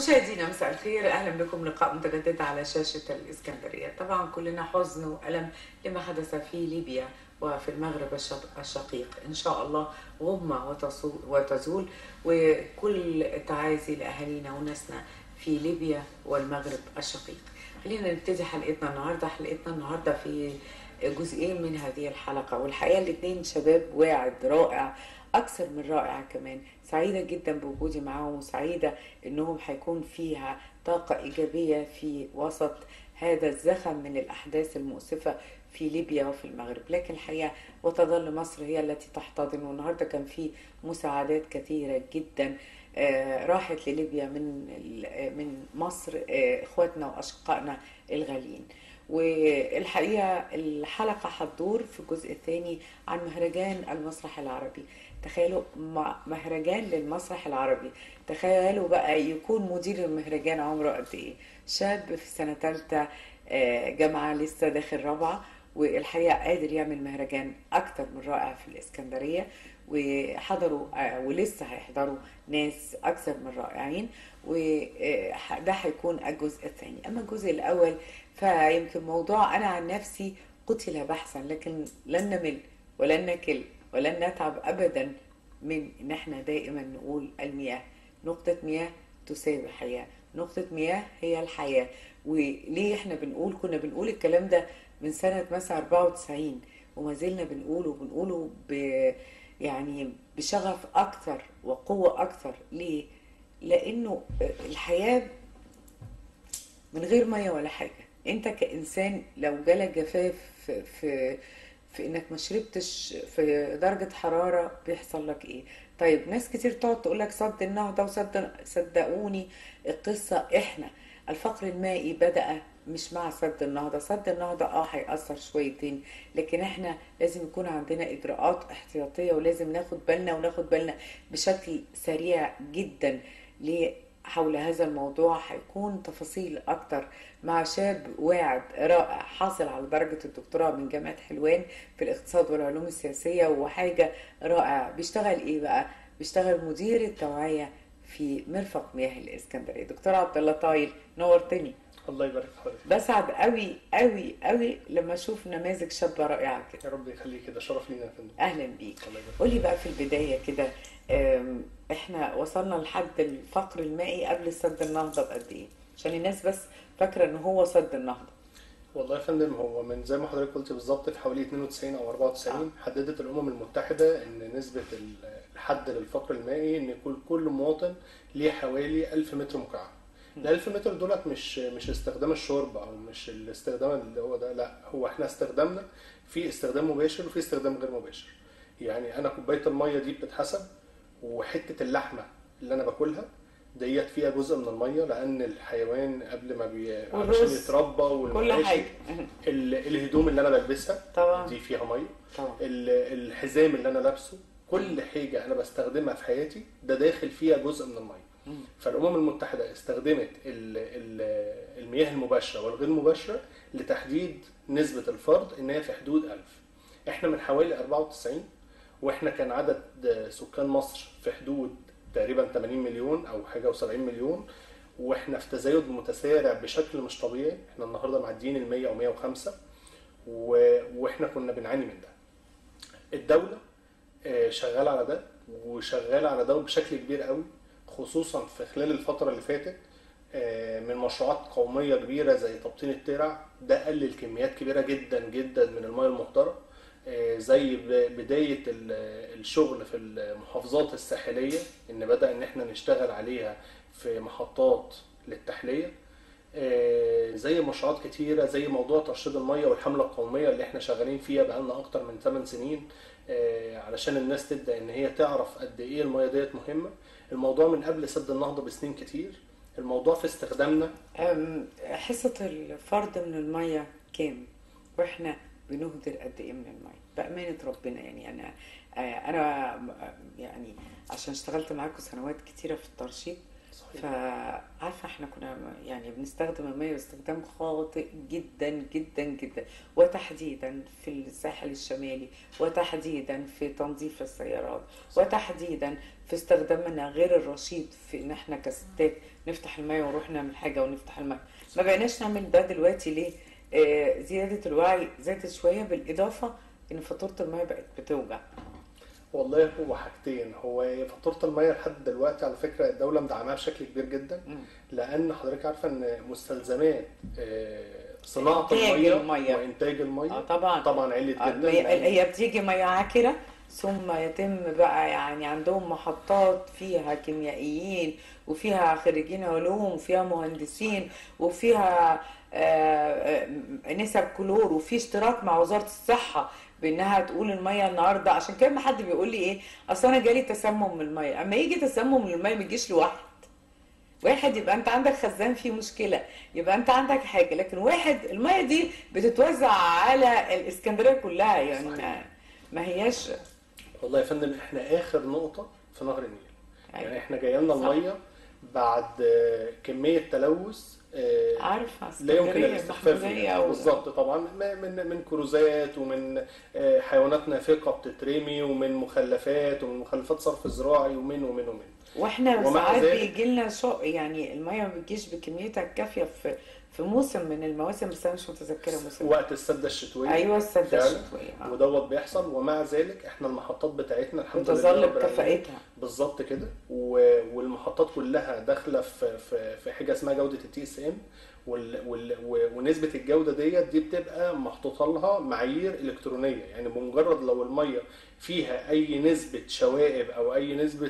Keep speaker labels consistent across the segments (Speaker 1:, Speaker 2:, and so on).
Speaker 1: مشاهدينا مساء الخير، اهلا بكم لقاء متجدد على شاشه الاسكندريه. طبعا كلنا حزن والم لما حدث في ليبيا وفي المغرب الشقيق. ان شاء الله غمه وتزول، وكل تعازي لاهالينا وناسنا في ليبيا والمغرب الشقيق. خلينا نبتدي حلقتنا النهارده في جزئين من هذه الحلقه، والحقيقه الاثنين شباب واعد رائع، اكثر من رائع كمان. سعيده جدا بوجودي معاهم، وسعيده انهم هيكون فيها طاقه ايجابيه في وسط هذا الزخم من الاحداث المؤسفه في ليبيا وفي المغرب. لكن الحقيقه وتظل مصر هي التي تحتضن، والنهارده كان في مساعدات كثيره جدا راحت لليبيا من مصر، اخواتنا واشقائنا الغاليين. والحقيقه الحلقه هتدور في الجزء الثاني عن مهرجان المسرح العربي. تخيلوا مهرجان للمسرح العربي، تخيلوا بقى يكون مدير المهرجان عمره قد ايه؟ شاب في سنه ثالثه جامعه، لسه داخل رابعه، والحقيقه قادر يعمل مهرجان اكتر من رائع في الاسكندريه. وحضروا ولسه هيحضروا ناس اكثر من رائعين، وده هيكون الجزء الثاني. اما الجزء الاول فيمكن موضوع انا عن نفسي قتل بحثا، لكن لن نمل ولن نكل ولن نتعب ابدا من ان احنا دائما نقول المياه نقطة مياه تساوي حياة، نقطة مياه هي الحياة. وليه احنا كنا بنقول الكلام ده من سنة مثلا 94، وما زلنا بنقوله يعني بشغف اكتر وقوة اكتر. ليه؟ لانه الحياة من غير مية ولا حاجة. انت كإنسان لو جالك جفاف في انك ما شربتش في درجة حرارة بيحصل لك ايه؟ طيب ناس كتير تقعد تقول لك سد النهضة صدقوني القصة احنا الفقر المائي بدأ مش مع سد النهضة. سد النهضة هيأثر شويتين، لكن احنا لازم يكون عندنا اجراءات احتياطية، ولازم ناخد بالنا بشكل سريع جدا. حول هذا الموضوع هيكون تفاصيل اكتر مع شاب واعد رائع حاصل على درجة الدكتوراه من جامعة حلوان في الاقتصاد والعلوم السياسية، وحاجة رائع. بيشتغل ايه بقى؟ بيشتغل مدير التوعية في مرفق مياه الاسكندرية. دكتور عبد الله طايل، نورتني.
Speaker 2: الله يبارك في حضرتك.
Speaker 1: بسعد قوي قوي قوي لما اشوف نماذج شابة رائعة كده.
Speaker 2: يا رب يخليك، كده شرف لينا يا فندم.
Speaker 1: اهلا بيك.
Speaker 2: الله يبارك.
Speaker 1: قولي بقى في البداية كده، احنا وصلنا لحد الفقر المائي قبل سد النهضة بقد ايه؟ عشان الناس بس فاكرة ان هو سد النهضة.
Speaker 2: والله يا فندم، هو من زي ما حضرتك قلت بالظبط في حوالي 92 او 94 حددت الامم المتحدة ان نسبة الحد للفقر المائي ان كل مواطن ليه حوالي 1000 متر مكعب. ال 1000 متر دولت مش استخدام الشرب او مش الاستخدام اللي هو ده، لا، هو احنا استخدامنا في استخدام مباشر وفي استخدام غير مباشر. يعني انا كوبايه الميه دي بتتحسب، وحته اللحمه اللي انا باكلها ديت فيها جزء من الميه، لان الحيوان قبل ما علشان يتربى
Speaker 1: كل حاجه
Speaker 2: الهدوم اللي انا بلبسها
Speaker 1: طبعا
Speaker 2: دي فيها ميه
Speaker 1: طبعا.
Speaker 2: الحزام اللي انا لابسه، كل حاجه انا بستخدمها في حياتي ده داخل فيها جزء من الميه. فالامم المتحده استخدمت المياه المباشره والغير مباشره لتحديد نسبه الفرد ان هي في حدود 1000. احنا من حوالي 94، واحنا كان عدد سكان مصر في حدود تقريبا 80 مليون او حاجه و70 مليون، واحنا في تزايد متسارع بشكل مش طبيعي. احنا النهارده معديين ال 100 او 105، واحنا كنا بنعاني من ده. الدوله شغاله على ده وشغاله على ده بشكل كبير قوي، خصوصا في خلال الفتره اللي فاتت من مشروعات قوميه كبيره زي تبطين الترع. ده قلل كميات كبيره جدا جدا من المياه المهدره، زي بداية الشغل في المحافظات الساحلية، ان بدأ ان احنا نشتغل عليها في محطات للتحلية، زي مشروعات كتيرة زي موضوع ترشيد المية والحملة القومية اللي احنا شغالين فيها بقالنا اكتر من 8 سنين، علشان الناس تبدأ ان هي تعرف قد ايه المية ديت مهمة. الموضوع من قبل سد النهضة بسنين كتير، الموضوع في استخدامنا.
Speaker 1: حصة الفرد من المية كام؟ واحنا بنهدر قد ايه من المية بأمانة ربنا؟ يعني انا يعني عشان اشتغلت معاكم سنوات كتيرة في الترشيد، فعارفة عارفة احنا كنا يعني بنستخدم المية باستخدام خاطئ جدا جدا جدا، وتحديدا في الساحل الشمالي، وتحديدا في تنظيف السيارات، وتحديدا في استخدامنا غير الرشيد في ان احنا كستات نفتح المية ونروح نعمل حاجة ونفتح المية. ما بقيناش نعمل ده دلوقتي ليه؟ زيادة الوعي زادت شوية، بالإضافة ان فاتورة المية بقت بتوجع.
Speaker 2: والله هو حاجتين، هو فاتورة المية لحد دلوقتي على فكرة الدولة مدعماها بشكل كبير جدا، لأن حضرتك عارفة إن مستلزمات صناعة
Speaker 1: إنتاج
Speaker 2: المية
Speaker 1: المية.
Speaker 2: وإنتاج المية
Speaker 1: طبعا.
Speaker 2: طبعا علت جدا،
Speaker 1: هي بتيجي مياه عكرة، ثم يتم بقى يعني عندهم محطات فيها كيميائيين وفيها خريجين علوم وفيها مهندسين وفيها نسب كلور، وفي اشتراك مع وزارة الصحة بانها تقول المية النهارده. عشان كده ما حد بيقول لي ايه، اصل انا جالي تسمم من المية. اما يجي تسمم من المية ما يجيش لوحده، واحد يبقى انت عندك خزان فيه مشكله، يبقى انت عندك حاجه، لكن واحد الميه دي بتتوزع على الاسكندريه كلها، يعني ما هياش.
Speaker 2: والله يا فندم احنا آخر نقطة في نهر النيل.
Speaker 1: أيوة.
Speaker 2: يعني احنا جاي لنا
Speaker 1: صح.
Speaker 2: المية بعد كمية تلوث
Speaker 1: عارفه
Speaker 2: لا يمكن
Speaker 1: اسكندريه
Speaker 2: الاستخفاف
Speaker 1: محموديه
Speaker 2: بيها. بالظبط طبعا، من كروزات، ومن حيوانات نافقة بتترمي، ومن مخلفات صرف زراعي، ومن
Speaker 1: واحنا
Speaker 2: ومع
Speaker 1: ساعات
Speaker 2: ذلك
Speaker 1: بيجي لنا يعني الميه ما بتجيش بكميتها الكافيه في موسم من المواسم، بس انا مش متذكره موسم.
Speaker 2: وقت السدة الشتوية.
Speaker 1: ايوه السده
Speaker 2: فعلا.
Speaker 1: الشتويه.
Speaker 2: ودوت بيحصل، ومع ذلك احنا المحطات بتاعتنا الحمد لله
Speaker 1: بتظل
Speaker 2: رب العالمين
Speaker 1: بكفاءتها.
Speaker 2: بالظبط كده، والمحطات كلها داخله في حاجه اسمها جوده التي اس ام، ونسبه الجوده دي بتبقى محطوطه لها معايير الكترونيه. يعني بمجرد لو الميه فيها اي نسبه شوائب او اي نسبه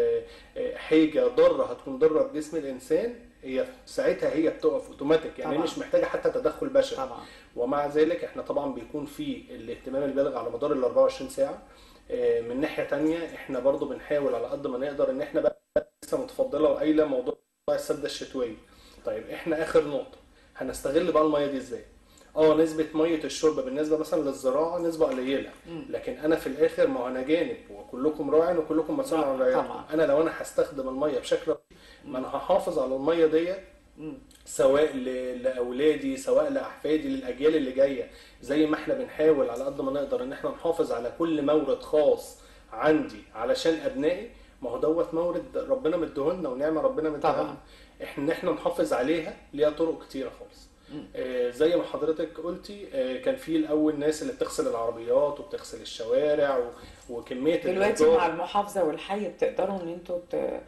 Speaker 2: حاجه ضاره هتكون ضاره بجسم الانسان، هي ساعتها هي بتقف اوتوماتيك، يعني
Speaker 1: طبعا.
Speaker 2: مش محتاجه حتى تدخل بشري.
Speaker 1: طبعا.
Speaker 2: ومع ذلك احنا طبعا بيكون في الاهتمام البالغ على مدار ال 24 ساعه. من ناحيه تانية احنا برضو بنحاول على قد ما نقدر ان احنا بقى لسه متفضله وقايله موضوع السده الشتويه. طيب احنا اخر نقطه هنستغل بقى الميه دي ازاي؟ نسبه ميه الشرب بالنسبه مثلا للزراعه نسبه قليله، لكن انا في الاخر ما هو انا جانب، وكلكم راع وكلكم مسؤول عن رعيتكم. انا لو انا هستخدم الميه بشكل ما انا هحافظ على الميه ديت، سواء لاولادي سواء لاحفادي للاجيال اللي جايه، زي ما احنا بنحاول على قد ما نقدر ان احنا نحافظ على كل مورد خاص عندي علشان ابنائي. ما هو دوت مورد ربنا مديهولنا ونعمه ربنا مديهولنا، احنا نحافظ عليها. ليها طرق كتيره خالص. زي ما حضرتك قلتي، كان في الاول ناس اللي بتغسل العربيات وبتغسل الشوارع وكميه
Speaker 1: دلوقتي مع المحافظه والحي بتقدروا ان انتوا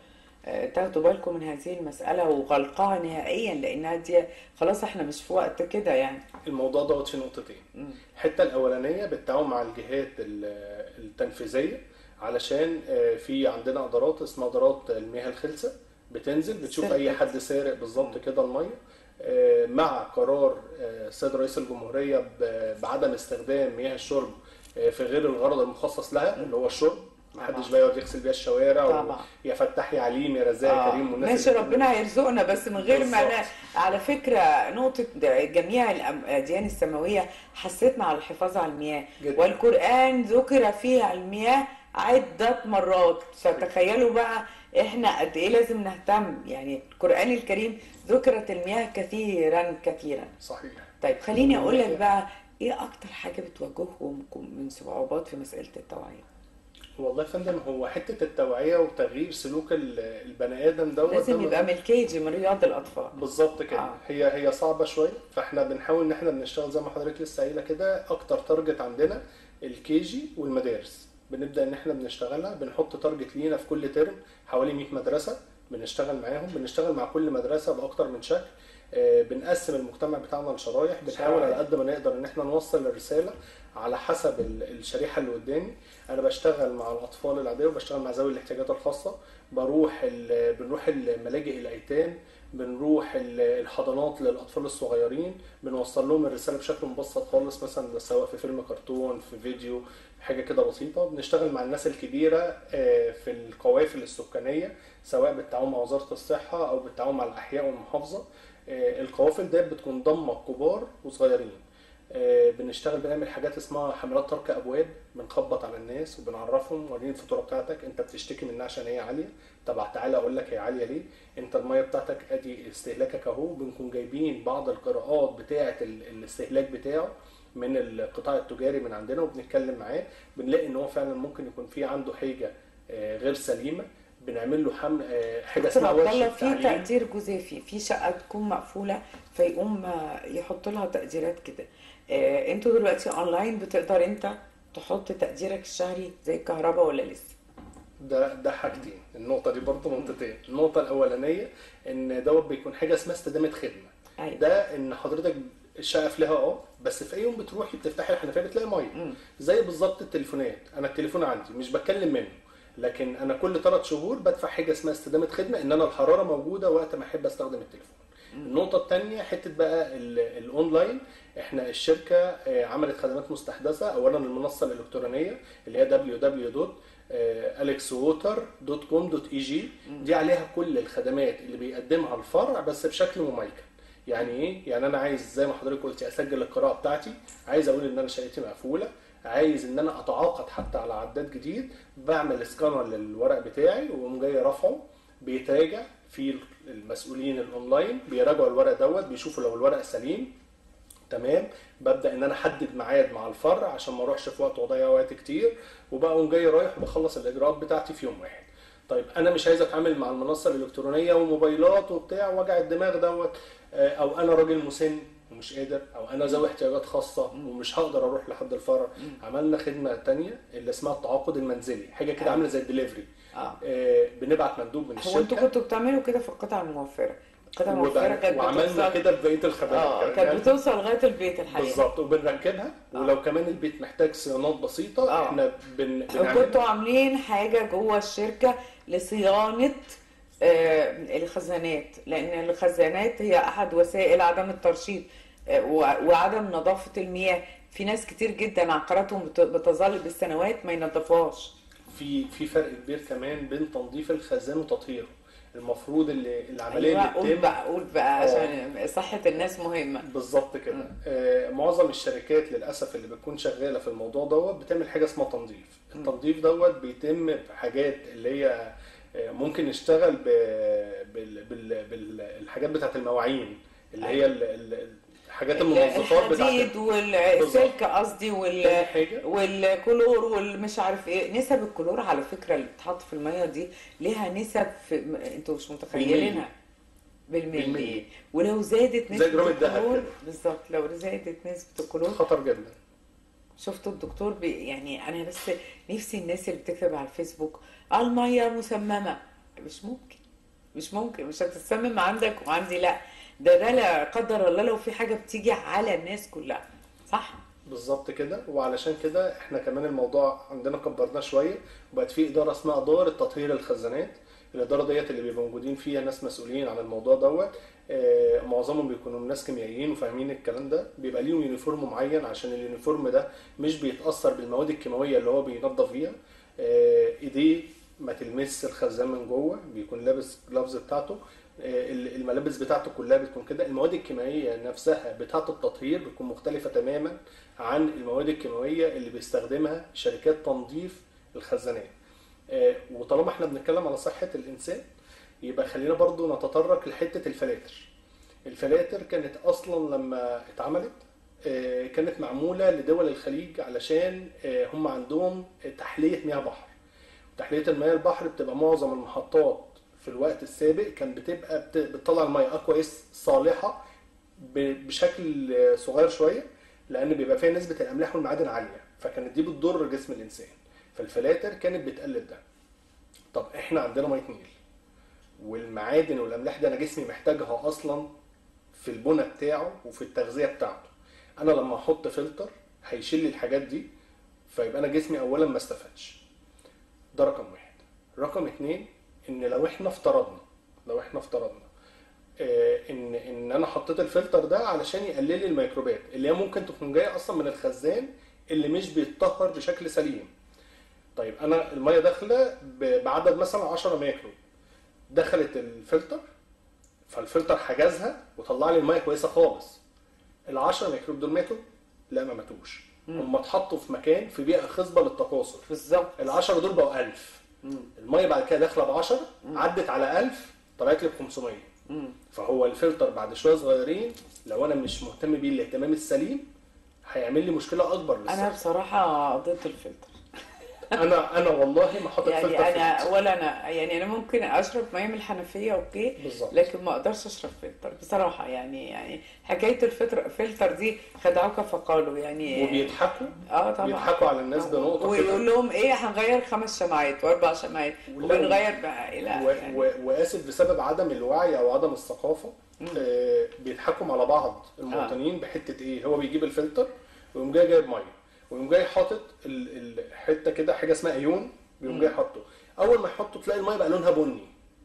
Speaker 1: تاخدوا بالكم من هذه المسألة وغلقها نهائيا، لأنها دي خلاص احنا مش في وقت كده. يعني
Speaker 2: الموضوع دوت في نقطتين. الحتة الأولانية بالتعاون مع الجهات التنفيذية، علشان في عندنا إدارات اسمها إدارات المياه الخلسة، بتنزل بتشوف أي حد سارق بالظبط كده المية، مع قرار السيد رئيس الجمهورية بعدم استخدام مياه الشرب في غير الغرض المخصص لها اللي هو الشرب. محدش بقى يقعد يغسل بيها الشوارع، يا فتاح يا عليم يا رزاق يا كريم والناس
Speaker 1: ماشي، ربنا هيرزقنا بس من غير ما على فكره نقطه جميع الاديان السماويه حثتنا على الحفاظ على المياه جدا. والقران ذكر فيها المياه عده مرات، فتخيلوا بقى احنا قد ايه لازم نهتم. يعني القران الكريم ذكرت المياه كثيرا كثيرا.
Speaker 2: صحيح.
Speaker 1: طيب خليني اقول لك بقى، ايه اكتر حاجه بتواجهكم من صعوبات في مساله التوعيه؟
Speaker 2: والله يا فندم هو حته التوعيه وتغيير سلوك البني ادم
Speaker 1: لازم يبقى من الكيجي، من رياض الاطفال
Speaker 2: بالظبط كده. هي صعبه شويه، فاحنا بنحاول ان احنا بنشتغل زي ما حضرتك لسه قايله كده. اكتر تارجت عندنا الكيجي والمدارس، بنبدا ان احنا بنشتغلها. بنحط تارجت لينا في كل ترم حوالي 100 مدرسه بنشتغل معاهم. بنشتغل مع كل مدرسه باكتر من شكل. بنقسم المجتمع بتاعنا لشرايح، بنحاول على قد ما نقدر ان احنا نوصل الرساله على حسب الشريحه اللي قدامي. انا بشتغل مع الاطفال العاديه وبشتغل مع ذوي الاحتياجات الخاصه. بنروح الملاجئ الايتام، بنروح الحضانات للاطفال الصغيرين، بنوصل لهم الرساله بشكل مبسط خالص، مثلا سواء في فيلم كرتون في فيديو حاجه كده بسيطه. بنشتغل مع الناس الكبيره في القوافل السكانيه، سواء بالتعاون مع وزاره الصحه او بالتعاون مع الاحياء والمحافظه. القوافل ديت بتكون ضمه كبار وصغيرين. بنشتغل بنعمل حاجات اسمها حملات ترك ابواب، بنخبط على الناس وبنعرفهم وريني الفاتوره بتاعتك، انت بتشتكي منها عشان هي عاليه، طب تعالى اقول لك هي عاليه ليه، انت الميه بتاعتك ادي استهلاكك اهو. بنكون جايبين بعض القراءات بتاعه الاستهلاك بتاعه من القطاع التجاري من عندنا وبنتكلم معاه، بنلاقي ان هو فعلا ممكن يكون في عنده حاجه غير سليمه، بنعمل له حمل حاجه
Speaker 1: دكتور
Speaker 2: اسمها
Speaker 1: عبد الله،
Speaker 2: ورشه
Speaker 1: في
Speaker 2: تعليم.
Speaker 1: تقدير جزافي في شقه تكون مقفوله فيقوم يحط لها تقديرات كده. انتوا دلوقتي اونلاين بتقدر انت تحط تقديرك الشهري زي الكهرباء ولا لسه؟
Speaker 2: ده حاجتين، النقطة دي برضه نقطتين. النقطة الأولانية إن دوت بيكون حاجة اسمها استدامة خدمة.
Speaker 1: ايوه.
Speaker 2: ده إن حضرتك الشقة فيها بس في أي يوم بتروحي بتفتحي الحنفية بتلاقي مية. زي بالظبط التليفونات، أنا التليفون عندي مش بتكلم منه، لكن أنا كل 3 شهور بدفع حاجة اسمها استدامة خدمة، إن أنا الحرارة موجودة وقت ما أحب أستخدم التليفون. النقطة الثانية حتة بقى الأونلاين، إحنا الشركة عملت خدمات مستحدثة. أولا المنصة الإلكترونية اللي هي www.alexwater.com.eg، دي عليها كل الخدمات اللي بيقدمها الفرع بس بشكل مميكن. يعني ايه؟ يعني انا عايز زي ما حضرتك قلتي اسجل القراءه بتاعتي، عايز اقول ان انا شقتي مقفوله، عايز ان انا اتعاقد حتى على عداد جديد، بعمل سكانر للورق بتاعي واقوم جاي رافعه، بيتراجع في المسؤولين الاونلاين، بيراجعوا الورق دوت، بيشوفوا لو الورق سليم تمام، ببدا ان انا احدد ميعاد مع الفرع عشان ما اروحش في وقت واضيع وقت كتير، وبقى اقوم جاي رايح وبخلص الاجراءات بتاعتي في يوم واحد. طيب انا مش عايز اتعامل مع المنصه الالكترونيه وموبايلات وبتاع وجع الدماغ دوت، او انا راجل مسن ومش قادر، او انا ذوي احتياجات خاصه ومش هقدر اروح لحد الفرع. عملنا خدمه تانية اللي اسمها التعاقد المنزلي، حاجه كده عامله زي الدليفري. بنبعت مندوب من الشركه.
Speaker 1: هو انتوا كنتوا بتعملوا كده في القطع الموفره؟ القطع الموفره كانت
Speaker 2: وعملنا
Speaker 1: بتوصل
Speaker 2: كده ببقيه الخدمات
Speaker 1: كانت بتوصل لغايه البيت الحقيقه.
Speaker 2: بالظبط، وبنركبها، ولو كمان البيت محتاج صيانات بسيطه احنا بنعمل.
Speaker 1: كنتوا عاملين حاجه جوه الشركه لصيانه الخزانات، لان الخزانات هي احد وسائل عدم الترشيد وعدم نظافه المياه. في ناس كتير جدا عقاراتهم بتظل بالسنوات ما ينظفوهاش.
Speaker 2: في فرق كبير كمان بين تنظيف الخزان وتطهيره. المفروض العمليه
Speaker 1: أيوة،
Speaker 2: اللي بتتم
Speaker 1: قول بقى عشان صحه الناس مهمه.
Speaker 2: بالظبط كده. معظم الشركات للاسف اللي بتكون شغاله في الموضوع دوت بتعمل حاجه اسمها تنظيف. التنظيف دوت بيتم بحاجات اللي هي ممكن نشتغل بالحاجات بتاعت المواعين اللي هي الحاجات المنظفات
Speaker 1: الحديد والسلك قصدي والكلور والمش عارف ايه. نسب الكلور على فكره اللي بتتحط في الميه دي ليها نسب انتوا مش متخيلينها، بالملي. ولو زادت نسبه الكلور بالظبط، لو زادت نسبه الكلور
Speaker 2: خطر جدا.
Speaker 1: شفتوا الدكتور يعني انا بس نفسي الناس اللي بتكتب على الفيسبوك الميه مسممه، مش ممكن مش هتتسمم عندك وعندي لا، ده لا قدر الله لو في حاجه بتيجي على الناس كلها، صح؟
Speaker 2: بالظبط كده. وعلشان كده احنا كمان الموضوع عندنا كبرناه شويه، وبقت في اداره اسمها اداره تطهير الخزانات. الاداره ديت اللي بيبقوا موجودين فيها ناس مسؤولين عن الموضوع دوت، معظمهم بيكونوا ناس كيميائيين وفاهمين الكلام ده، بيبقى ليهم يونيفورم معين عشان اليونيفورم ده مش بيتاثر بالمواد الكيماويه اللي هو بينظف بيها. ايديه ما تلمس الخزان من جوه، بيكون لابس جلافز بتاعته، الملابس بتاعته كلها بتكون كده. المواد الكيميائيه نفسها بتاعه التطهير بتكون مختلفه تماما عن المواد الكيماويه اللي بيستخدمها شركات تنظيف الخزانات. وطالما احنا بنتكلم على صحه الانسان، يبقى خلينا برضو نتطرق لحته الفلاتر. الفلاتر كانت اصلا لما اتعملت كانت معموله لدول الخليج علشان هم عندهم تحليه مياه بحر. تحليه المياه البحر بتبقى معظم المحطات في الوقت السابق كان بتبقى بتطلع المياه اكواس صالحه بشكل صغير شويه، لان بيبقى فيها نسبه الاملاح والمعادن عاليه، فكانت دي بتضر جسم الانسان. فالفلاتر كانت بتقلل ده. طب احنا عندنا ميه نيل، والمعادن والاملاح دي انا جسمي محتاجها اصلا في البنى بتاعه وفي التغذيه بتاعته. انا لما احط فلتر هيشيل لي الحاجات دي، فيبقى انا جسمي اولا ما استفادش. ده رقم واحد. رقم اتنين، ان لو احنا افترضنا ان انا حطيت الفلتر ده علشان يقلل لي الميكروبات اللي هي ممكن تكون جايه اصلا من الخزان اللي مش بيتطهر بشكل سليم. طيب انا الميه داخله بعدد مثلا 10 ميكرو، دخلت الفلتر، فالفلتر حجزها وطلع لي الميه كويسه خالص. ال10 ميكروب دول ماتوا؟ لا ما ماتوش، هم اتحطوا في مكان في بيئه خصبه للتكاثر.
Speaker 1: بالظبط.
Speaker 2: ال10 دول بقوا 1000. الميه بعد كده داخله ب 10 عدت على 1000 طلعت لي ب 500. فهو الفلتر بعد شويه صغيرين لو انا مش مهتم بيه الاهتمام السليم هيعمل لي مشكله اكبر
Speaker 1: انا
Speaker 2: للصحه.
Speaker 1: بصراحه ضد الفلتر.
Speaker 2: انا والله ما حاطط
Speaker 1: يعني
Speaker 2: فلتر في
Speaker 1: انا
Speaker 2: البيت.
Speaker 1: ولا انا يعني انا ممكن اشرب ميه من الحنفيه اوكي،
Speaker 2: بالظبط.
Speaker 1: لكن ما اقدرش اشرب فلتر بصراحه. يعني حكايه الفلتر دي خدعوك فقالوا يعني.
Speaker 2: وبيضحكوا
Speaker 1: طبعا
Speaker 2: بيضحكوا على الناس بنقطه
Speaker 1: ويقول
Speaker 2: كده.
Speaker 1: لهم ايه هنغير 5 شمعات و4 شمعات وبنغير بقى لا يعني.
Speaker 2: واسف بسبب عدم الوعي او عدم الثقافه بيضحكوا على بعض المواطنين بحته ايه. هو بيجيب الفلتر ويقوم جايب ميه ويقوم جاي حاطط الحته كده حاجه اسمها ايون بيقوم جاي حاطه. اول ما يحطه تلاقي الميه بقى لونها بني.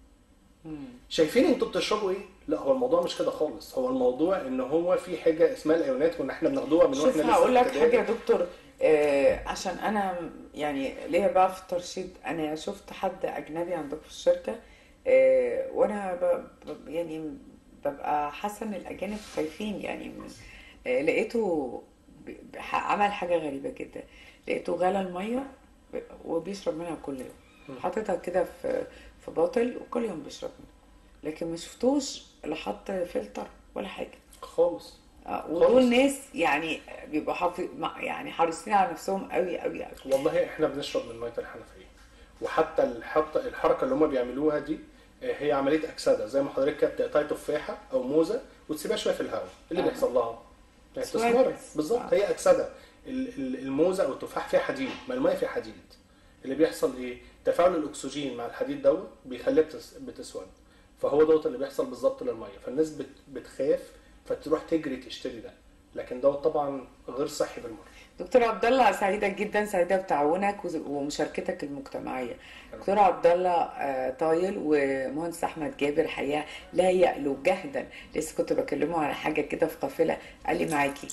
Speaker 2: شايفين انتوا بتشربوا ايه؟ لا هو الموضوع مش كده خالص. هو الموضوع ان هو في حاجه اسمها الايونات وان احنا بناخدوها من واحنا
Speaker 1: شوف
Speaker 2: لسه
Speaker 1: هقول لك
Speaker 2: ابتدائي.
Speaker 1: حاجه يا دكتور، عشان انا يعني ليا بقى في الترشيد. انا شفت حد اجنبي عندكم في الشركه، وانا يعني ببقى حاسه ان الاجانب خايفين يعني. لقيته عمل حاجه غريبه جدا. لقيته غلى الميه وبيشرب منها كل يوم، حاططها كده في بوتل وكل يوم بيشرب منها، لكن ما شفتوش لا حط فلتر ولا حاجه
Speaker 2: خالص.
Speaker 1: ودول ناس يعني بيبقوا يعني حريصين على نفسهم قوي قوي قوي.
Speaker 2: والله احنا بنشرب من ميه الحنفيه، وحتى الحركه اللي هم بيعملوها دي هي عمليه اكسده. زي ما حضرتك كده بتقطعي تفاحه او موزه وتسيبها شويه في الهواء، اللي بيحصل لها يعني تسمر. بالظبط. هي اكسده. الموزه او التفاح فيها حديد، ما الميه فيها حديد. اللي بيحصل ايه؟ تفاعل الاكسجين مع الحديد دوت بيخليها بتسود. فهو دوت اللي بيحصل بالظبط للميه. فالناس بتخاف فتروح تجري تشتري ده، لكن دوت طبعا غير صحي بالمره.
Speaker 1: دكتور عبد الله، سعيده جدا، سعيده بتعاونك ومشاركتك المجتمعيه. دكتور عبد الله طايل ومهندس احمد جابر حقيقه لا يألوا جهدا. لسه كنت بكلمه على حاجه كده في قافله قال لي معاكي.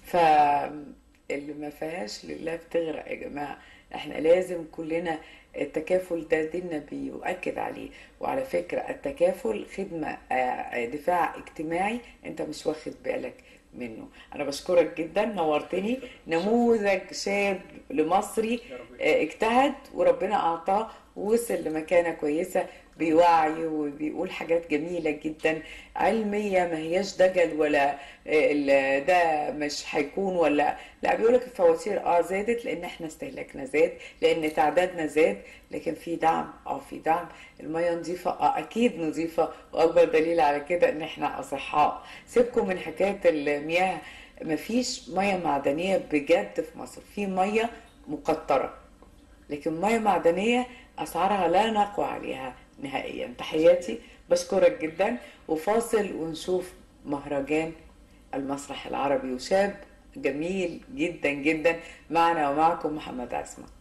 Speaker 1: اللي ما فيهاش لله بتغرق يا جماعه. احنا لازم كلنا التكافل ده ديننا بيؤكد عليه. وعلى فكرة التكافل خدمة دفاع اجتماعي انت مش واخد بالك منه. انا بشكرك جدا، نورتني. نموذج شاب لمصري اجتهد وربنا اعطاه ووصل لمكانة كويسة، بيوعي وبيقول حاجات جميلة جدا علمية، ما هياش دجل ولا ده مش هيكون ولا لا. بيقولك الفواتير زادت لان احنا استهلاكنا زاد، لان تعدادنا زاد، لكن في دعم. في دعم. المية نظيفة اكيد نظيفة، واكبر دليل على كده ان احنا اصحاء. سيبكم من حكاية المياه. مفيش مية معدنية بجد في مصر. في مية مقطرة، لكن مية معدنية اسعارها لا نقوى عليها نهائيا. تحياتي، بشكرك جدا. وفاصل ونشوف مهرجان المسرح العربي وشاب جميل جدا جدا معنا ومعكم محمد عصمت.